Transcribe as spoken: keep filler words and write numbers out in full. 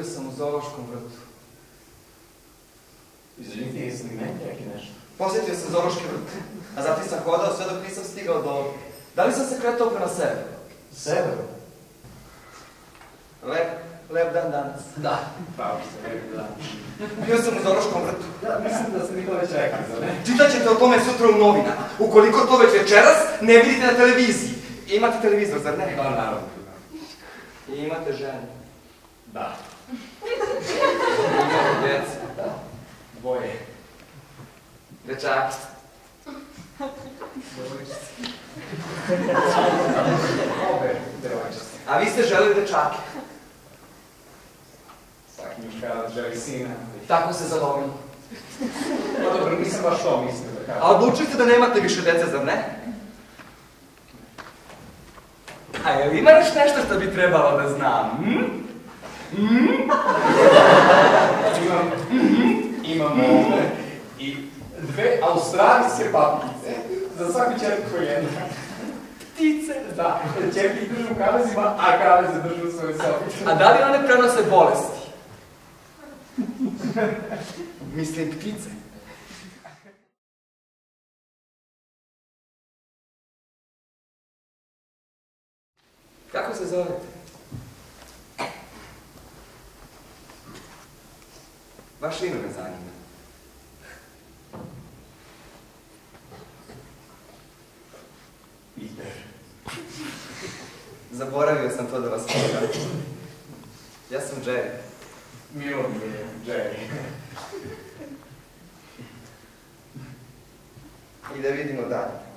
Bio sam u zoološkom vrtu. Izvinite, jesam i meni neki nešto? Posjetio sam zoološki vrt, a zatim sam hodao sve dok nisam stigao do... Da li sam se kretao prema severu? Severu? Lep, lep dan danas. Da, pravo ste, lep dan. Bio sam u zoološkom vrtu. Ja mislim da ste mi to već rekli, za ne? Čitat ćete o tome sutra u novinama. Ukoliko to već večeras ne vidite na televiziji. Imate televizor, zar ne? Da, naravno. I imate ženu. Da. Imate djece. Da. Dvoje. Dečaki. Devojčice. Obe devojčice. A vi ste želeli dečake. Svaki muškarac želi sina. Tako se zalovilo. Pa dobro, nisam baš to mislio da kažem. A odlučili ste da nemate više dece, zar ne? A jel ima još nešto što bi trebalo da znam? Hm? Hm? Imam, imamo i dve australijske papice. Za svaku čerku jedna. Ptice. Da, čerke držu u kavezima, a kaveze držu u svojoj sobi. A da li one prenose bolesti? Mislim ptice. Kako se zovete? Vaše ime me zanima. Peter. Zaboravio sam to da vas pitam. Ja sam Jerry. Milo mi je, Jerry. I da vidimo dalje.